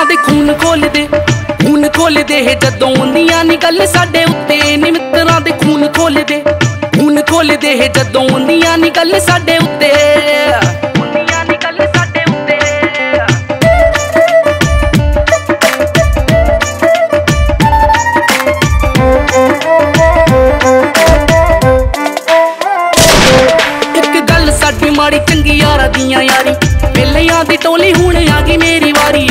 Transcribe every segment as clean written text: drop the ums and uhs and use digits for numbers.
मित्तरां दे खून खोल दे जदों आउंदियां नी गल साडे उत्ते नी मित्तरां दे खून खोल दे जदों आउंदियां नी गल साडे उत्ते। माड़ी चंगी यारा दियां यारी बेलियां दी टोली हुण आ गई मेरी वारी।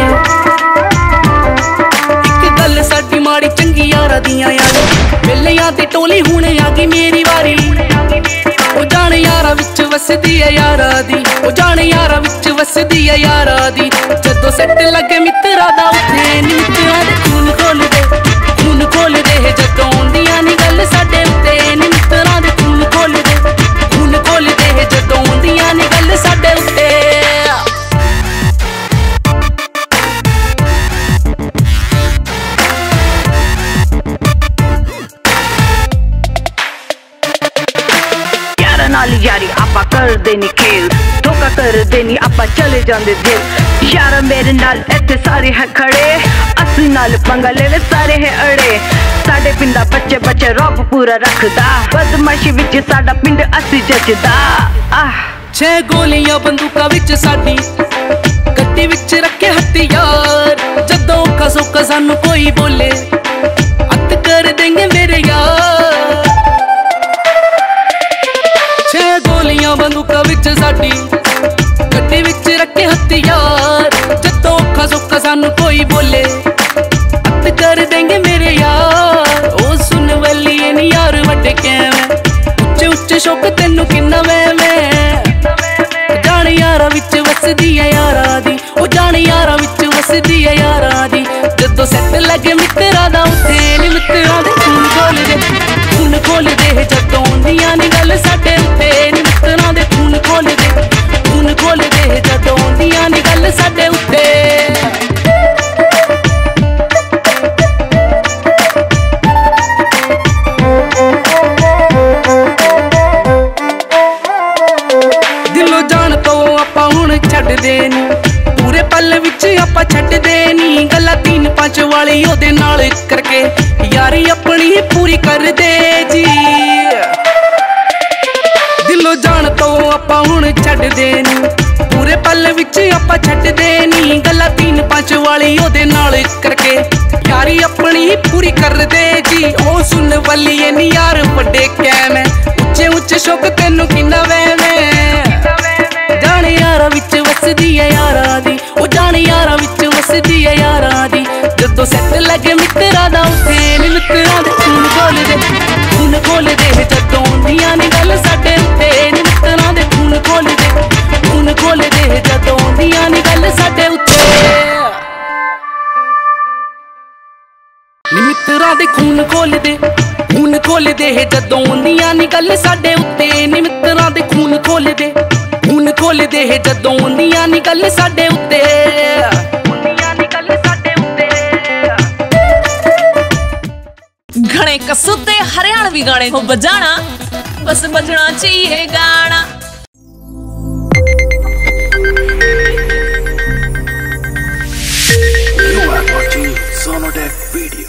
एक गल साडी माड़ी चंगी यारा दियां यारी बेलियां दी टोली हुण आ गई मेरी वारी। ओ जाने यारा विच वसदी है यारा दी, ओ जाने यारा विच वसदी है यारा दी। जदों सट लगे मित्तरां दा उत्थे नी मित्तरां दे खून खोल दे जदों आउंदियां नी गल साडे उत्ते नी मित्तरां दे खून खोल दे जदों आउंदियां नी गल साडे उत्ते। नाल यारी आपा कर देनी खेल, धोखा कर देनी आपा चले जांदे दिल। यार मेरे नाल इत्थे सारे है खड़े, असी नाल पंगा लेवे सारे है अड़े। साडे पिंडा बच्चे रौब पूरा रखदा, बदमाशी विच साडा पिंड असी जचदा। 6 गोलियां बंदूका विच साडी गड्डी विच रखे हथियार। जदों औखा सौखा सानू कोई बोले अत कर देंगे मेरे यार। 6 गोलियां बंदूका विच साडी गड्डी विच रखे हथियार। जदों औखा सौखा सानू कोई बोले अत कर देंगे मेरे यार। ओ सुन वलिए नी यार वड्डे कैवें, उच्चे उच्चे शौक तैनू किन्ना वैवें। जाने यारा विच वसदी है यारा दी, ओ जाने यारा विच वसदी है यारा दी। जदों सट लगे मित्तरां दा उत्थे नी मित्तरां दे खून खोल दे जदों आउंदियां नी गल साडे उत्ते नी मित्तरां दे खून खोल दे जदों आउंदियां नी गल साडे उत्ते। दिलों जान तो आपां हुण छड्डदे नी, पूरे पल विच आपां छड्डदे नी। गल्लां 3-5 वाली ओदे नाल करके यारी अपनी पूरी कर दे जी। दिलों जान तो आपां हुण छड्डदे नी, पूरे पल विच आपां छड्डदे नी। गल्लां 3-5 वाली ओदे नाल करके यारी अपनी पूरी कर दे जी। ओ सुन वलिए नी यार वड्डे कैवें, उच्चे उच्चे शौक तैनू किन्ना वैवें। जाने यारा विच वसदी है यारा दी, ओ जाने यारा विच वसदी है यारा दी। जदों सट लगे मित्तरां दा उत्थे नी मित्तरां दे खून खोल दे जदों आउंदियां नी गल साडे उत्ते नी मित्तरां दे खून खोल दे जदों आउंदियां नी गल साडे उत्ते। नी मित्तरां दे खून खोल दे जदों आउंदियां नी गल साडे उत्ते नी मित्तरां दे खून खोल दे जदों आउंदियां नी गल साडे उत्ते। घणे कसूते हरियाणवी गाने हो बजाना, बस बजना चाहिए गाना। You are watching Sonodec video.